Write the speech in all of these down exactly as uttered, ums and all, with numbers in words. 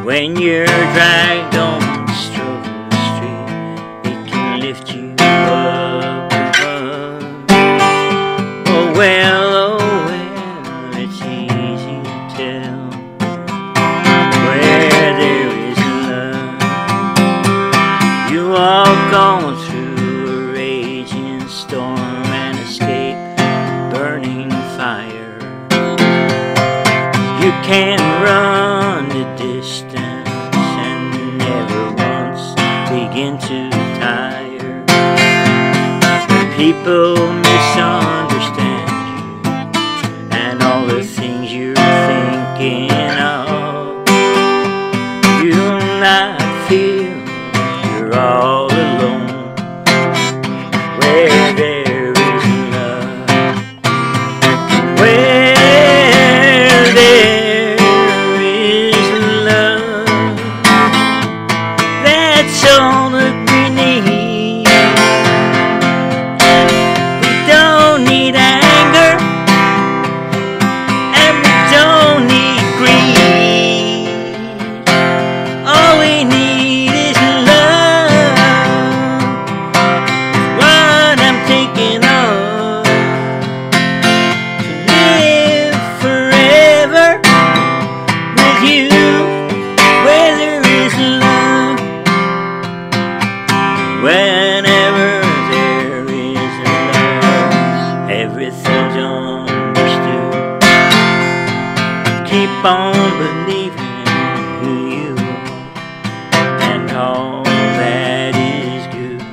When you're dragged on the struggle street, it can lift you up above. Oh well, oh well, it's easy to tell where there is love. You walk on through a raging storm and escape burning fire. You can run the distance and never once begin to tire. But people misunderstand you and all the things you're thinking of. You'll not feel you're all alone where there is love. Where there is love, that's all that we need. We don't need anger, and we don't need greed. All we need is love. What I'm thinking of, to live forever with you, where there is love. Whenever there is love, everything's understood. Keep on believing who you are and all that is good.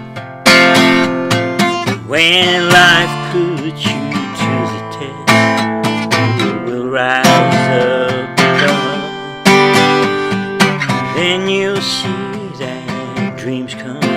When life puts you to the test, you will rise up above. Then you'll see that dreams come